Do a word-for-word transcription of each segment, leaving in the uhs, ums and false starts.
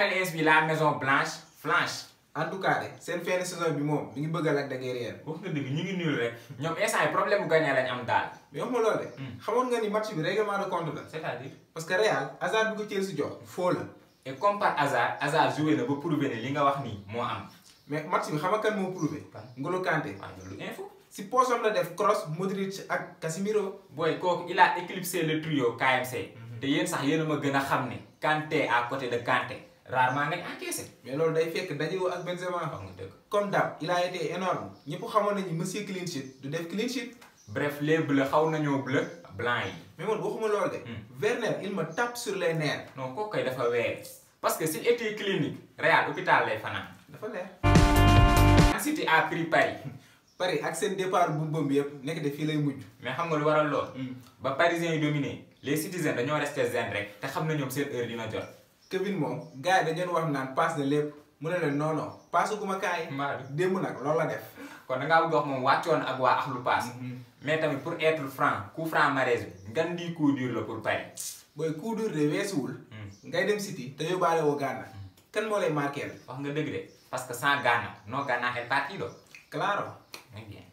mel ins la maison blanche flanche. en tout cas de seen fin de saison bi moom mi ngi bëgg a Lac de Guiers. wax nga dëgg ñu ngi nul rek ñoom instant yi problème bu gagné lañ am daal. mais wax ma loolu de. xamoon nga ni match bi règlement de compte la. c'est-à-dire. parce que Real hasard bi ko Chelsea jox faux la. et comme par hasard hasard joué na ba prouvé ne li nga wax nii moo am. mais match bi xam nga kan moo prouvé. N'Golo Kanté. waaw loolu info. si poosam la def Kroos Modric ak Casemiro. booy kooku il a éclipsé le trio K M C. te yéen sax yéen a ma gën a xam ne Kanté à côté de Kanté rarement ngay encaissé. mais loolu day fekk dajewoo ak Benzema. wax nga dëgg. comme d'hab il a été énorme ñëpp xamoon nañu monsieur clean sheet du def clean sheet. bref les bleus xaw nañoo bleu blanc yi. mais man waxuma loolu de. Werner il me tape sur les nerfs. non kooku kay dafa weere parce que s'il était clinique Real hôpital lay fanaan. dafa leer. City a pris Paris. Paris ak seen départ bu mbëm bi yëpp nekk de fii lay mujj. mais xam nga lu waral lool. ba parisiens yi dominé les citizens dañoo resté zen rek te xam na ñoom seen heure dina jot. Kevin moom gars yi dañu wax naan passe na lépp mu ne leen non non passe gu ma kaay. Mbadou démb nag loolu la def. kon da ngaa bëgg wax moom wàccoon ak waa Axlu Paas. mais tamit pour être franc coup franc Mahrez bi ngan di coup dur la pour Paris. booy coup dur de weesuwul. ngay dem City te yóbbaale woo Gana. kan moo lay marqué la. wax nga dëgg de parce que sans Gana no Gana el partido. claro. muy bien.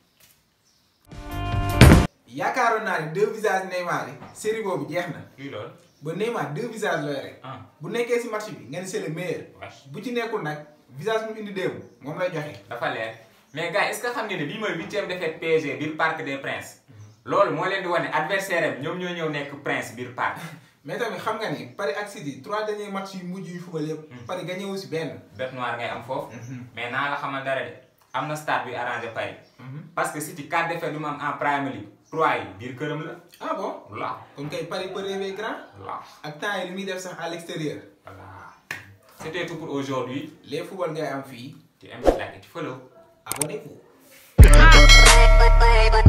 yaakaaroon naa ne deux visages Neymar yi série boobu jeex na. luy loolu. ba Neymar deux visages la rek. bu nekkee si match bi nga ne c'est le meilleur. bu ci nekkul nag visage mu indi démb moom lay joxe. dafa leer mais gars est-ce que xam ngeen ne bii mooy huitième défaite P S G biir Parc des Princes. loolu moo leen di wane adversaire am ñoom ñoo ñëw nekk Prince biir parc. mais tamit xam nga ni Paris ak City trois derniers matchs yu mujj yu fubal yëpp. Paris gagné wu si benn. bête noire ngay am foofu. mais naa la xamal dara de am na stade bi arrangé Paris. parce que City quatre défaites yu mu am en Premier League trois yi biir këram la. ah bon. voilà. kon kay Paris peut rêver grand. voilà. ak temps yi li muy def sax à l'extérieur. voilà. c'était tout pour aujourd'hui. les football ngay am fii. tu aimes like et tu follow. abonnez-vous.